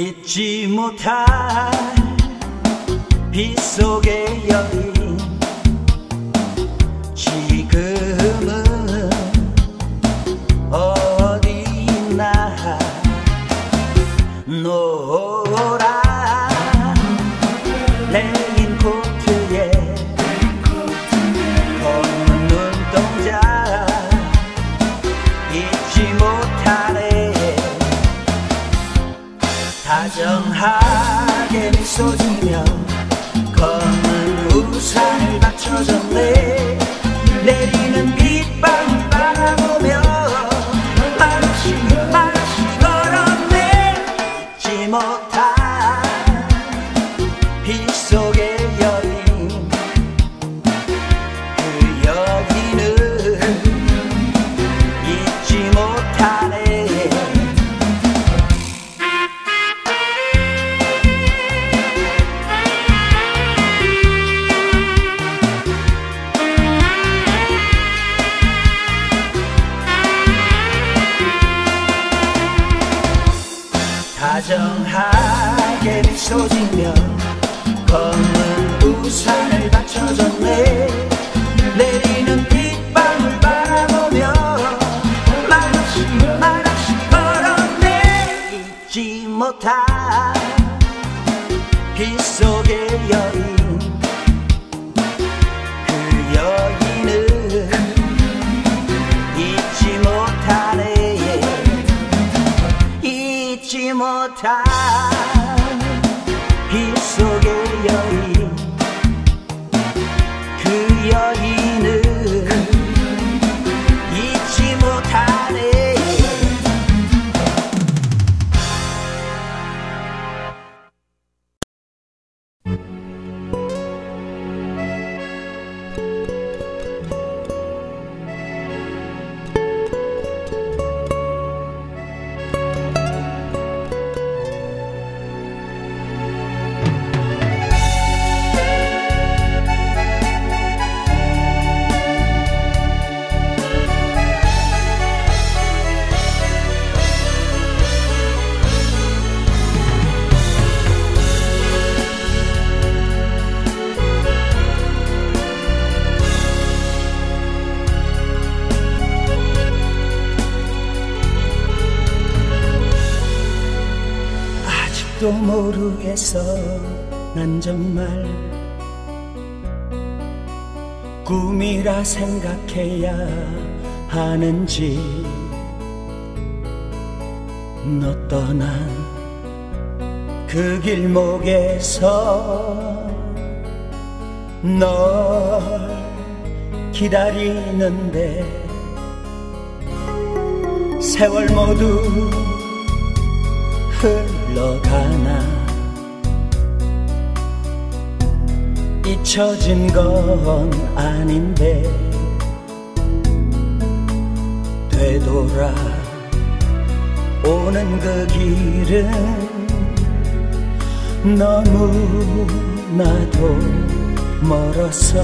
잊지 못할 빗속의 여인 지금은 어디 있나. 노란 레인코트에 검은 눈동자 잊지 못하네. 다정하게 미소 지며 검은 우산을 받쳐줬네. 내리는 빗방울 바라보며 말없이 걸었네. 잊지 못할 빗속의 여인, 그 여인은 잊지 못하네. 다정하게 미소 지며 검은 우산을 받쳐줬네. 내리는 빗방울 바라보며 말없이 걸었네. 잊지 못할 빗속의 여인, 그 여인은 잊지 못하네. 잊지 못할 빗속의 여인, 그 여인은 잊지 못하네. 또 모르겠어. 난 정말 꿈이라 생각해야 하는지. 너 떠난 그 길목에서 널 기다리는데 세월 모두 흘러가나. 잊혀진 건 아닌데 되돌아 오는 그 길은 너무나도 멀었어.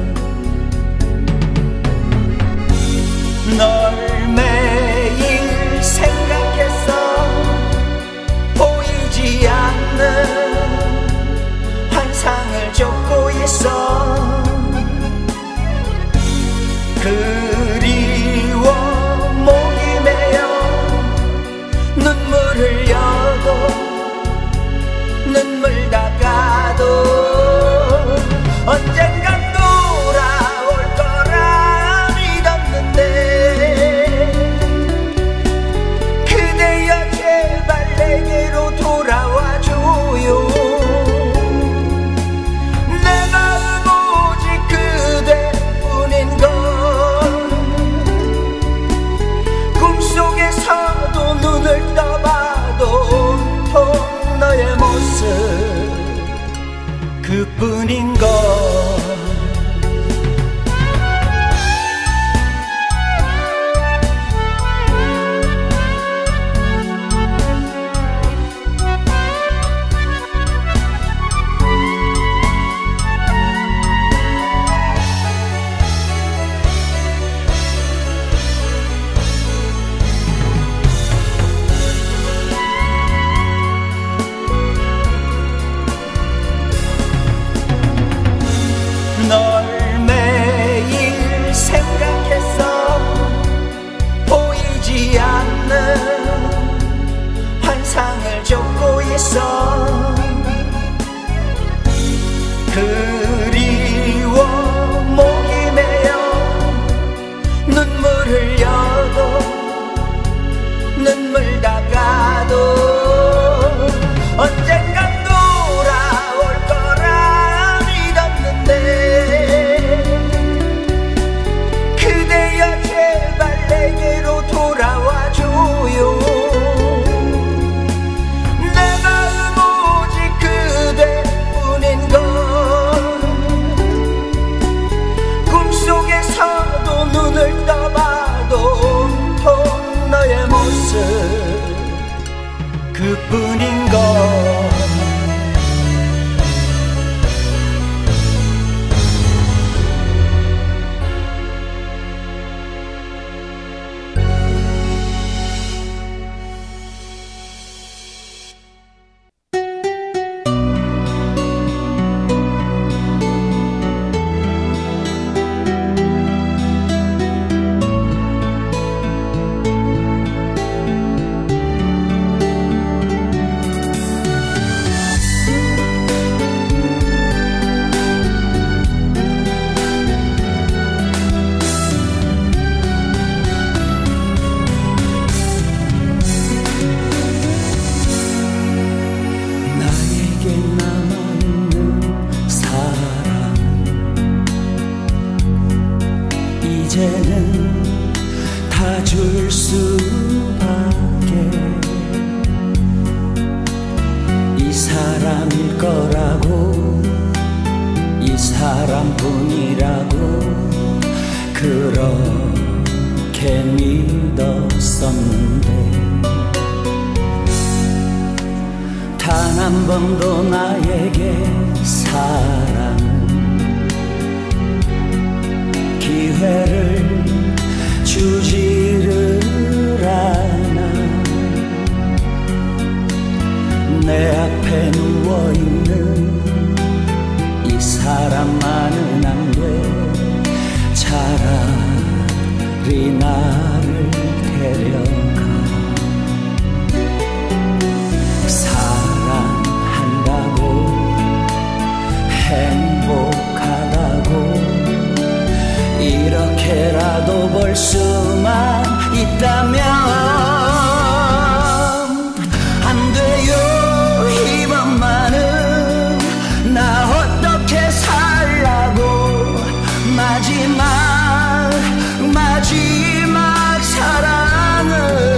널 매일 생각했어. 보이지 않는 환상을 쫓고 있어. 그리워 목이 메어 눈물 흘려도 눈물 닦아도 언젠간 돌아올 거라 믿었는데. 그대여 제발 내게로 돌아와줘요. 내 마음 오직 그대뿐인걸. 꿈속에서도 눈을 떠봐도 온통 너의 모습 그뿐인걸. 꿈속에서 그리워 목이 메어 눈물 흘려도 눈물 닦아도 언젠간 돌아올 거라 믿었는데 그대여 제발 내게로 돌아와줘요. 내 마음 오직 그대뿐인 걸 꿈속에서도 눈을 떠봐도 통 너의 모습 그뿐인 걸. 이제는 다 줄 수밖에 이 사람일 거라고 이 사람뿐이라고 그렇게 믿었었는데 단 한 번도 나에게 기회를 주지를 않아. 내 앞에 누워있는 이 사람만은 안 돼. 차라리 나를 데려가. 사랑한다고 행복하다고 이렇게라도 볼 수만 있다면 안 돼요. 이번만은 나 어떻게 살라고. 마지막 사랑은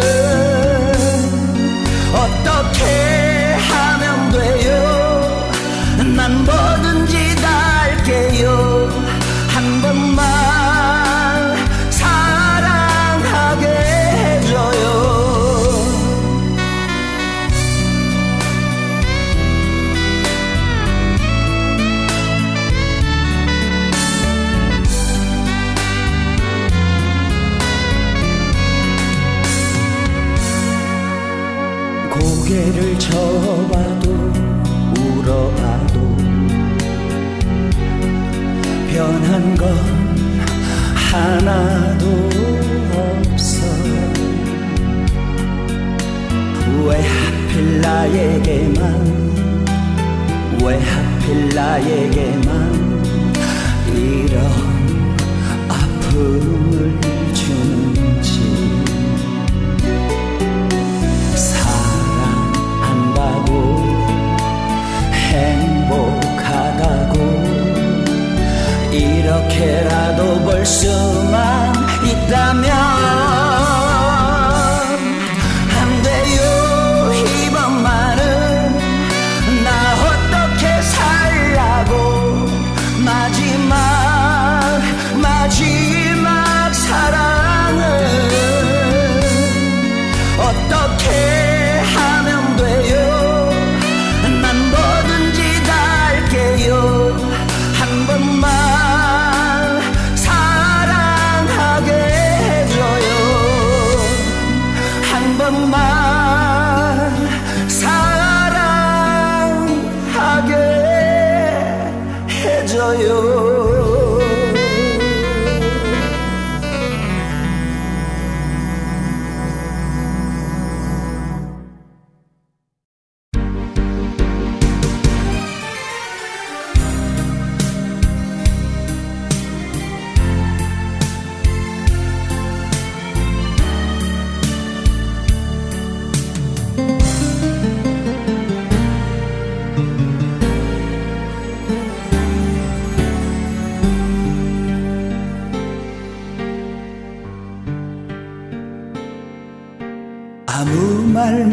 어떻게 하면 돼요. 난 뭐든지 다 할게요. 한 번만 사랑하게 해줘요. 고개를 쳐봐도 울어봐도 변한 건 하나도 없어. 왜 하필 나에게만 이런 아픔을 주는지. 사랑한다고 행복하다고 이렇게라도 볼 수만 있다면 안 돼요. 이번만은 나 어떻게 살라고. 마지막 사랑은 어떻게 하면 돼요. 난 뭐든지 다 할게요. 한 번만 사랑하게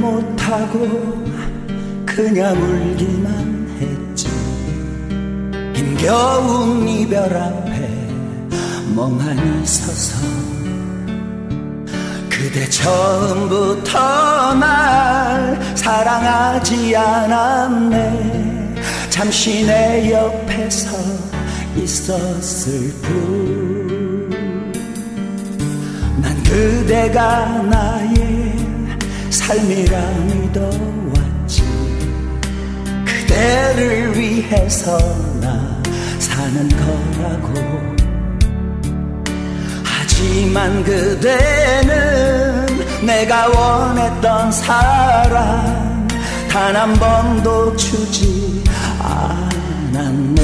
못하고 그냥 울기만 했지. 힘겨운 이별 앞에 멍하니 서서 그대 처음부터 날 사랑하지 않았네. 잠시 내 옆에서 있었을 뿐. 난 그대가 나의 삶이라 믿어왔지. 그대를 위해서 나 사는 거라고. 하지만 그대는 내가 원했던 사랑 단 한 번도 주지 않았네.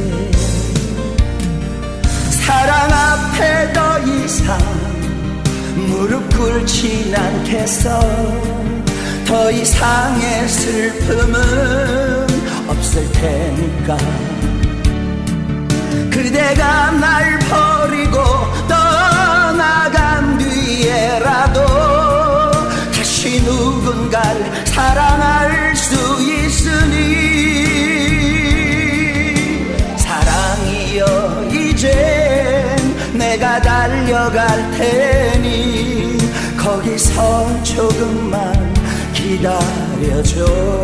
사랑 앞에 더 이상 무릎 꿇진 않겠어. 더 이상의 슬픔은 없을 테니까. 그대가 날 버리고 떠나간 뒤에라도 다시 누군가를 사랑할 수 있으니. 사랑이여 이젠 내가 달려갈 테니 거기서 조금만 기다려줘.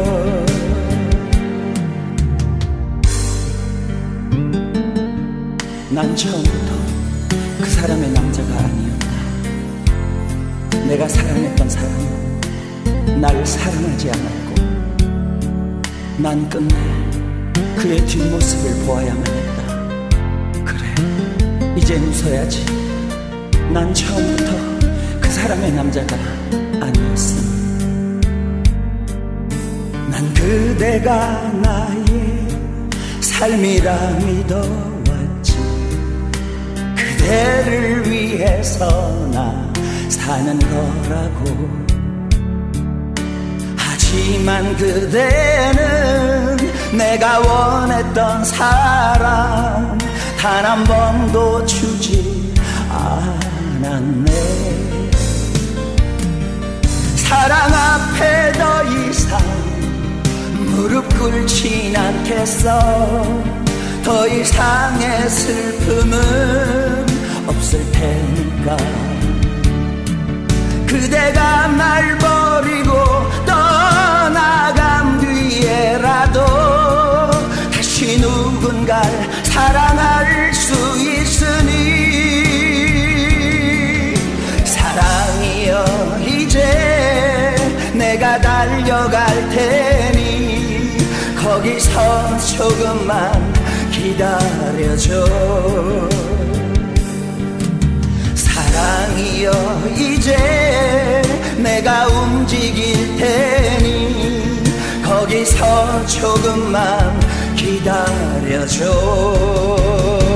난 처음부터 그 사람의 남자가 아니었다. 내가 사랑했던 사람은 나를 사랑하지 않았고 난 끝내 그의 뒷모습을 보아야만 했다. 그래, 이젠 웃어야지. 난 처음부터 그 사람의 남자가 아니었어. 난 그대가 나의 삶이라 믿어 그대를 위해서 나 사는 거라고. 하지만 그대는 내가 원했던 사랑 단 한 번도 주지 않았네. 사랑 앞에 더 이상 무릎 꿇진 않겠어. 더 이상의 슬픔은 없을 테니까. 그대가 날 버리고 떠나간 뒤에라도 다시 누군가를 사랑할 수 있으니. 사랑이여 이제 내가 달려갈 테니 거기서 조금만 기다려줘. 사랑이여 이제 내가 움직일 테니 거기서 조금만 기다려줘.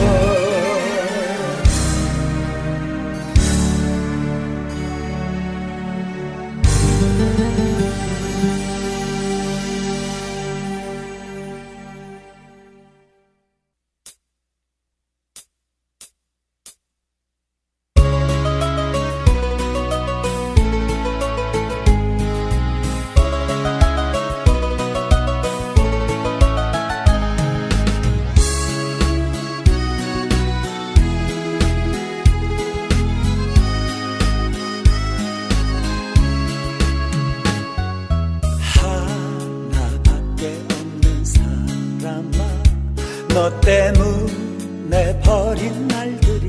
너 때문에 버린 날들이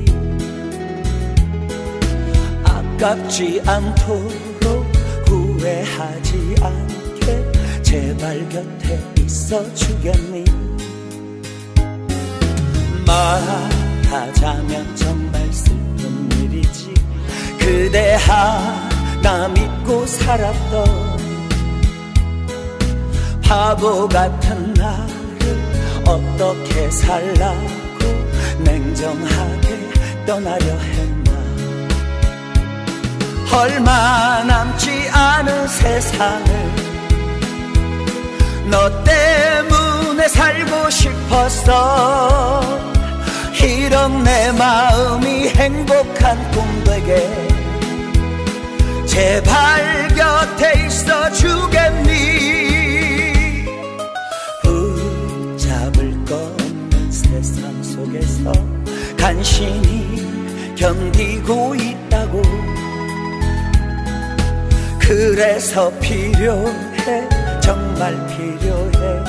아깝지 않도록 후회하지 않게 제발 곁에 있어주겠니. 말하자면 정말 슬픈 일이지. 그대 하나 믿고 살았던 바보 같은 나를 어떻게 살라고 냉정하게 떠나려 했나. 얼마 남지 않은 세상을 너 때문에 살고 싶었어. 이런 내 마음이 행복한 꿈 되게 제발 곁에 있어 주겠니. 붙잡을 것 없는 세상 속에서 간신히 견디고 있다고. 그래서 필요해, 정말 필요해.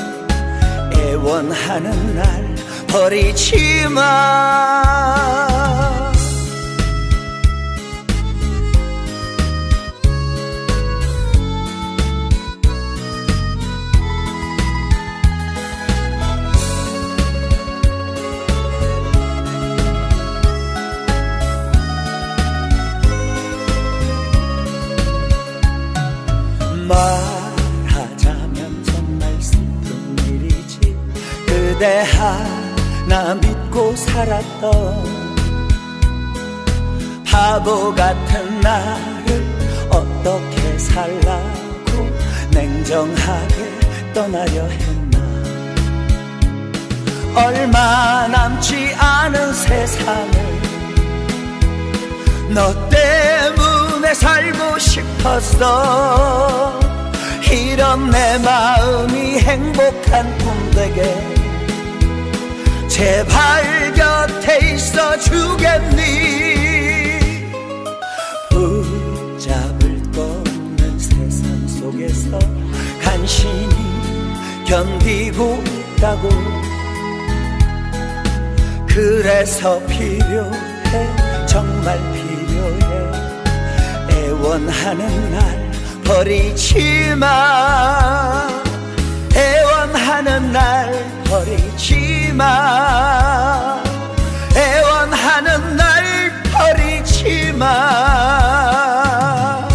애원하는 날 버리지 마. 말하자면 정말 슬픈 일이지. 그대 하나 믿고 살았던 바보 같은 나를 어떻게 살라고 냉정하게 떠나려 했나. 얼마 남지 않은 세상을 너 때문에 살고 싶었어. 이런 내 마음이 행복한 꿈 되게 제발 곁에 있어 주겠니. 붙잡을 것 없는 세상 속에서 간신히 견디고 있다고. 그래서 필요해, 정말 필요해. 애원하는 날 버리지 마. 애원하는 날 버리지 마. 애원하는 날 버리지 마.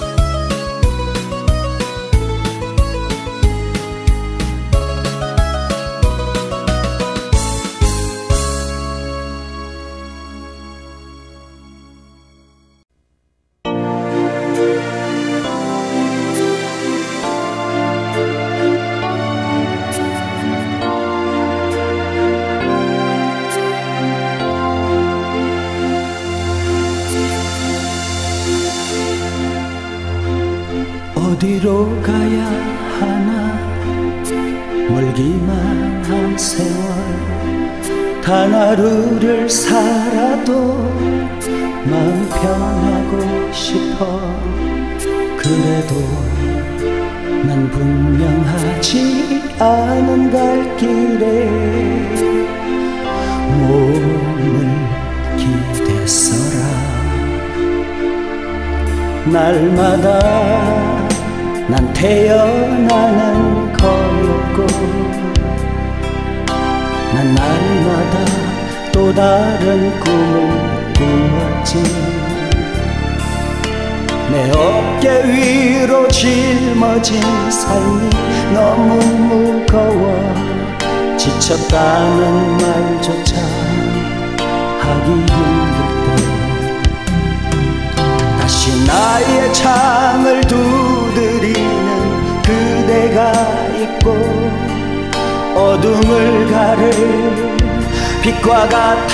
어디로 가야 하나. 멀기만 한 세월 단 하루를 살아도 마음 편하고 싶어. 그래도 난 분명하지 않은 갈 길에 몸을 기댔어라. 날마다 난 태어나는 거였고 난 날마다 또 다른 꿈을 꾸었지. 내 어깨 위로 짊어진 삶이 너무 무거워 지쳤다는 말조차 하기 힘들 때 다시 나의 창을 두드리는 그대가 있고 어둠을 가를 빛과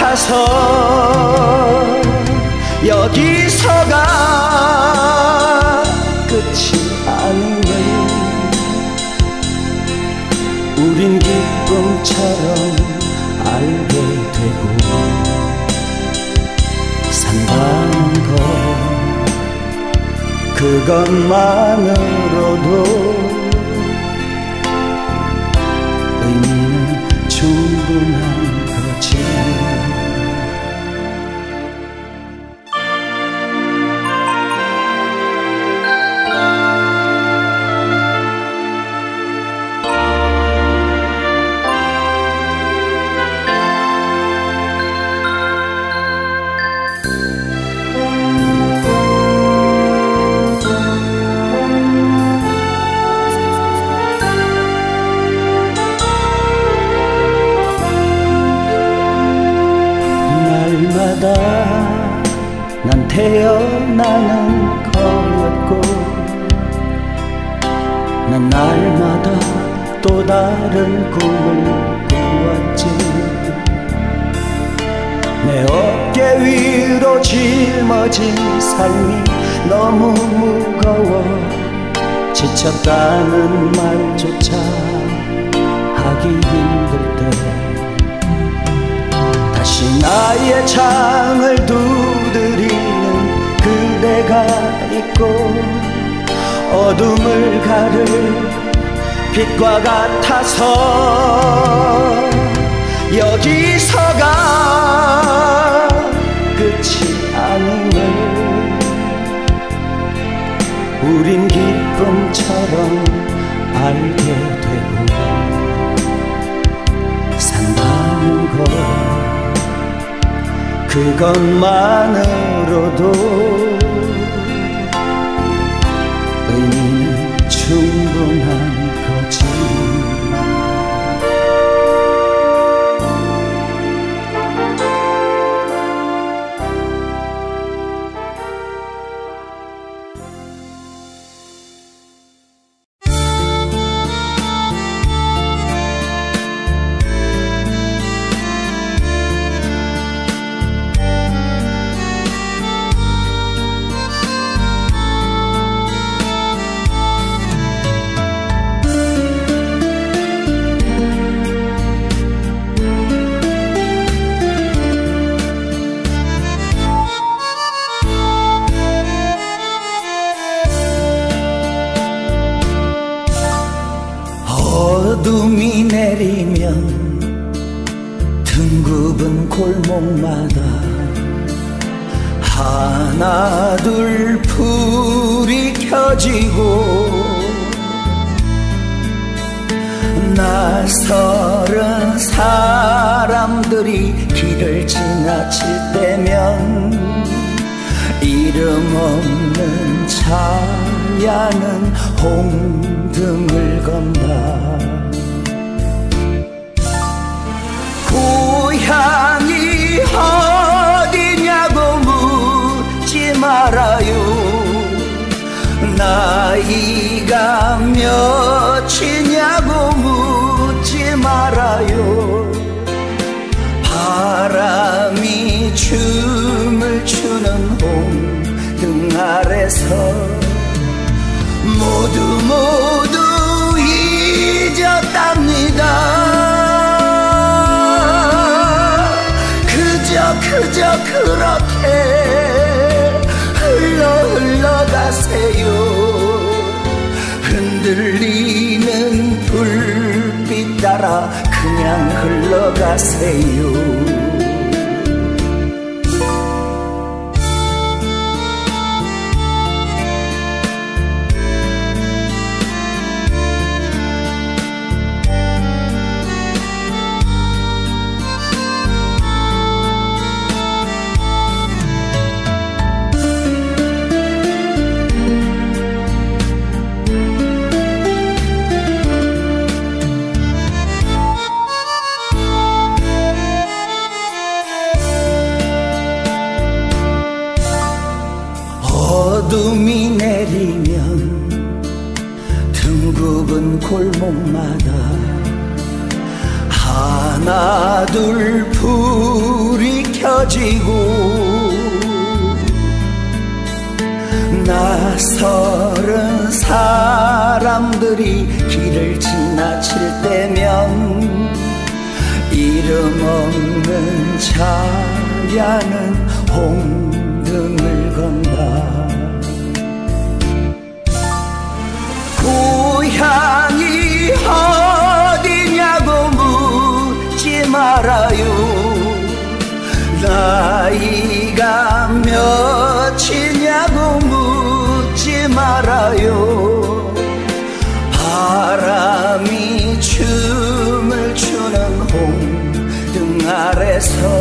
같아서 여기서가 끝이 아니네. 우린 기쁨처럼 알게 되고 산다는 것 그것만으로도 의미는 충분한 거지. 난 태어나는 거였고 난 날마다 또 다른 꿈을 꾸었지. 내 어깨 위로 짊어진 삶이 너무 무거워 지쳤다는 말조차 하기 힘들 때 다시 나의 창을 두드리는 그대가 있고 어둠을 가를 빛과 같아서 여기서가 끝이 아님을 우린 기쁨처럼 알게 되고 산다는 것 그것만으로도 의미는 충분한 거지. 어둠이 내리면 둥굽은 골목마다 하나 둘 불이 켜지고 낯설은 사람들이 길을 지나칠 때면 이름 없는 차야는 홍등을 건다. 고향이 어디냐고 묻지 말아요. 나이가 몇이냐고 묻지 말아요. 바람이 춤을 추는 홍등 아래서 모두 잊었답니다. 그저 그렇게 흘러가세요. 흔들리는 불빛 따라 그냥 흘러가세요. 어둠이 내리면 둥굽은 골목마다 하나 둘 불이 켜지고 낯설은 사람들이 길을 지나칠 때면 이름 없는 차야는 홍등을 건다. 고향이 어디냐고 묻지 말아요. 나이가 몇이냐고 묻지 말아요. 바람이 춤을 추는 홍등 아래서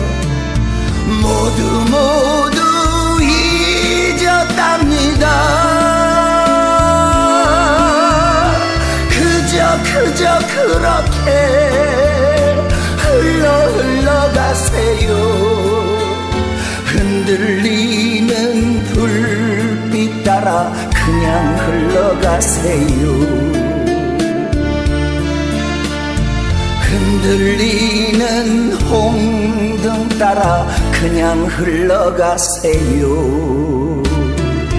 모두 잊었답니다. 그저 그렇게 흘러가세요. 흔들리는 불빛 따라 그냥 흘러가세요. 흔들리는 홍등 따라 그냥 흘러가세요.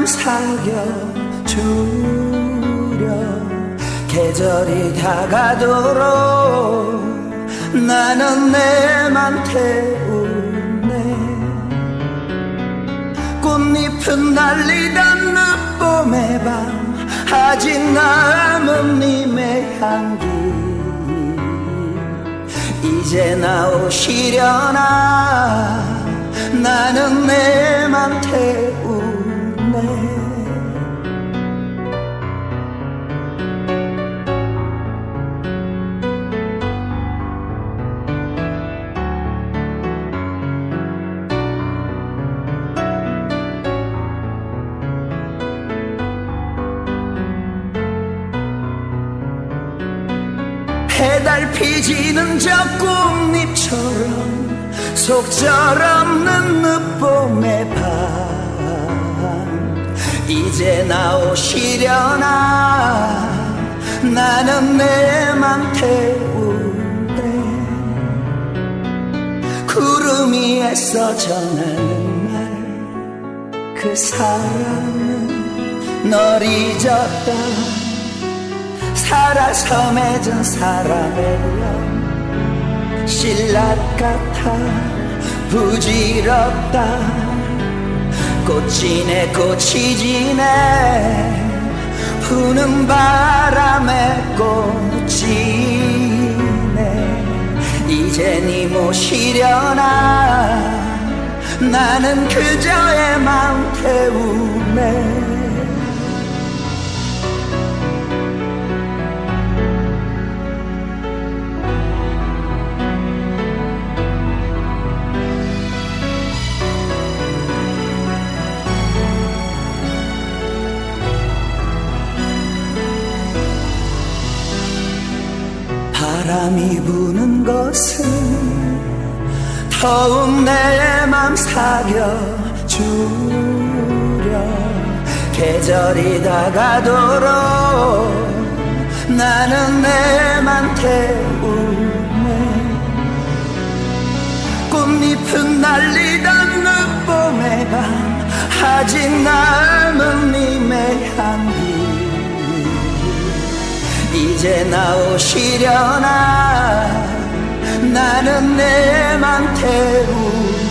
사겨주려 계절이 다가도록 나는 내 맘 태우네 꽃잎은 날리던 늦봄의 밤 아직 남은 님의 향기 이제 나오시려나 나는 내 맘 태우네 해달피 지는 저 꽃잎처럼 속절없는 늦봄의 밤 이제 나오시려나 나는 내 맘 태우네 구름 위에서 전하는 말 그 사랑은 널 잊었다 살아서 맺은 사람의 영 신라 같아 부질없다 꽃이네 꽃이 지네 부는 바람에 꽃이네 이제 니 모시려나 나는 그저의 맘 태우네 바람이 부는 것은 더욱 내 맘 사겨주려 계절이 다가도록 나는 내 맘 태우네 꽃잎은 날리던 늦봄의 밤 아직 남은 님의 향기 이제 나오시려나 나는 내 맘 태우네